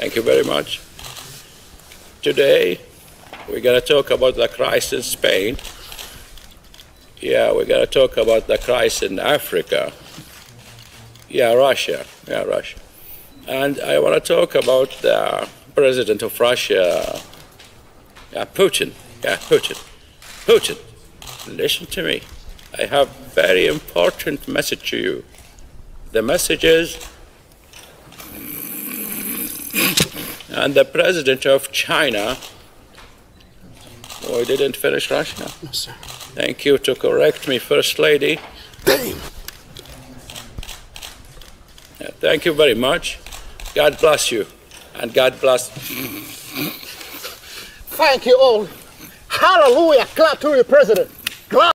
Thank you very much. Today, we're going to talk about the crisis in Spain. Yeah, we're going to talk about the crisis in Africa. Yeah, Russia. Yeah, Russia. And I want to talk about the president of Russia, Putin. Yeah, Putin. Putin, listen to me. I have a very important message to you. The message is, and the president of China, oh, I didn't finish Russia? No, sir. Thank you to correct me, First Lady. Damn. Thank you very much. God bless you, and God bless. Thank you all. Hallelujah. Clap to your president. Clap.